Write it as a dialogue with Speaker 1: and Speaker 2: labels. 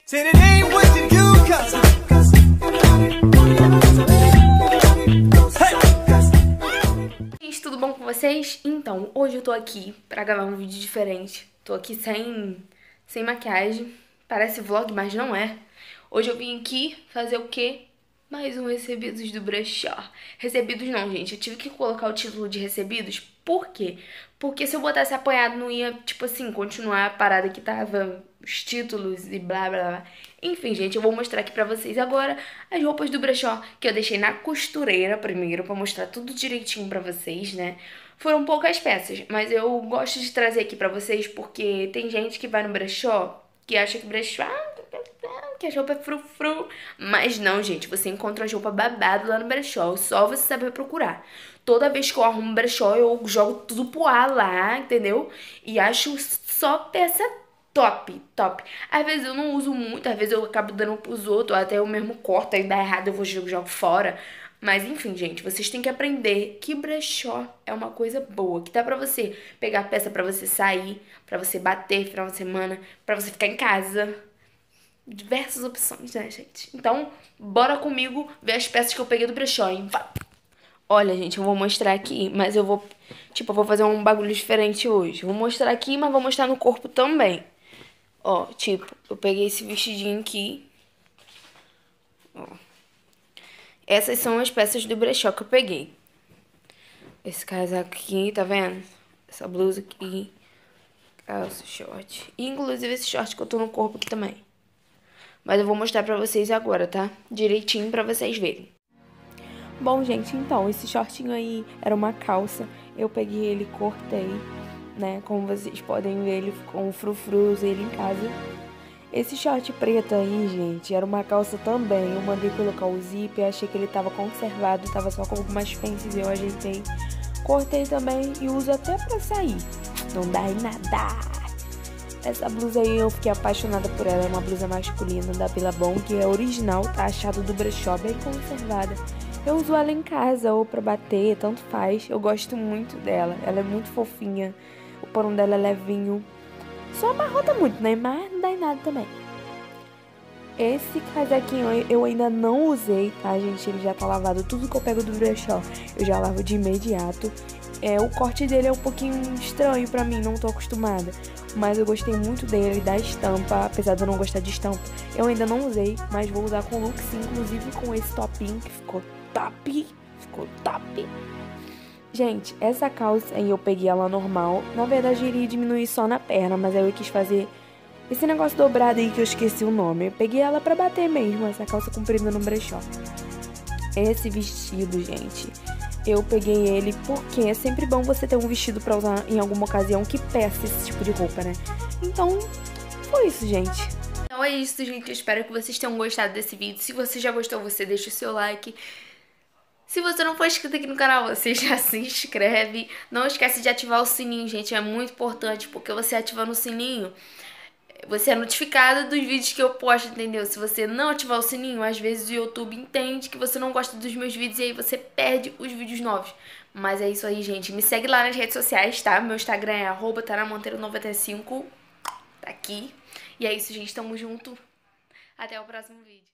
Speaker 1: Said it ain't what you do, cause
Speaker 2: Gente, tudo bom com vocês? Então, hoje eu tô aqui pra gravar um vídeo diferente. Tô aqui sem maquiagem. Parece vlog, mas não é. Hoje eu vim aqui fazer o quê? Mais um recebidos do brechó. Recebidos não, gente. Eu tive que colocar o título de recebidos. Por quê? Porque se eu botasse apanhado não ia, tipo assim, continuar a parada que tava, os títulos e blá blá blá. Enfim, gente, eu vou mostrar aqui pra vocês agora as roupas do brechó que eu deixei na costureira primeiro, pra mostrar tudo direitinho pra vocês, né? Foram poucas peças, mas eu gosto de trazer aqui pra vocês porque tem gente que vai no brechó que acha que brechó, que a roupa é frufru. Mas não, gente, você encontra a roupa babado lá no brechó, só você saber procurar. Toda vez que eu arrumo um brechó, eu jogo tudo pro ar lá, entendeu? E acho só peça top, top. Às vezes eu não uso muito, às vezes eu acabo dando pros outros, até eu mesmo corto, aí dá errado, eu vou jogo fora. Mas enfim, gente, vocês têm que aprender que brechó é uma coisa boa, que dá pra você pegar peça pra você sair, pra você bater final de semana, pra você ficar em casa. Diversas opções, né, gente? Então, bora comigo ver as peças que eu peguei do brechó, hein? Vai! Olha, gente, eu vou mostrar aqui, mas eu vou, tipo, eu vou fazer um bagulho diferente hoje. Vou mostrar aqui, mas vou mostrar no corpo também. Ó, tipo, eu peguei esse vestidinho aqui. Ó. Essas são as peças do brechó que eu peguei. Esse casaco aqui, tá vendo? Essa blusa aqui. Calça, short. E, inclusive, esse short que eu tô no corpo aqui também. Mas eu vou mostrar pra vocês agora, tá? Direitinho pra vocês verem. Bom, gente, então, esse shortinho aí era uma calça. Eu peguei ele e cortei, né? Como vocês podem ver, ele com frufru, usei ele em casa. Esse short preto aí, gente, era uma calça também. Eu mandei colocar o zip, achei que ele tava conservado, tava só com algumas fences, eu ajeitei. Cortei também e uso até pra sair. Não dá em nada. Essa blusa aí eu fiquei apaixonada por ela, é uma blusa masculina da Billabong, que é original, tá achado do brechó, bem conservada. Eu uso ela em casa ou pra bater, tanto faz. Eu gosto muito dela, ela é muito fofinha, o pano dela é levinho. Só amarrota muito, né? Mas não dá em nada também. Esse casaquinho eu ainda não usei, tá, gente? Ele já tá lavado. Tudo que eu pego do brechó eu já lavo de imediato. O corte dele é um pouquinho estranho pra mim, não tô acostumada. Mas eu gostei muito dele, da estampa, apesar de eu não gostar de estampa. Eu ainda não usei, mas vou usar com look sim, inclusive com esse topinho que ficou top. Ficou top. Gente, essa calça aí eu peguei ela normal. Na verdade, eu iria diminuir só na perna, mas aí eu quis fazer esse negócio dobrado aí que eu esqueci o nome. Eu peguei ela pra bater mesmo, essa calça comprida no brechó. Esse vestido, gente, eu peguei ele porque é sempre bom você ter um vestido pra usar em alguma ocasião que peça esse tipo de roupa, né? Então, foi isso, gente. Então é isso, gente. Eu espero que vocês tenham gostado desse vídeo. Se você já gostou, você deixa o seu like. Se você não for inscrito aqui no canal, você já se inscreve. Não esquece de ativar o sininho, gente. É muito importante, porque você ativando o sininho, você é notificado dos vídeos que eu posto, entendeu? Se você não ativar o sininho, às vezes o YouTube entende que você não gosta dos meus vídeos e aí você perde os vídeos novos. Mas é isso aí, gente. Me segue lá nas redes sociais, tá? Meu Instagram é @taramonteiro95. Tá aqui. E é isso, gente. Tamo junto. Até o próximo vídeo.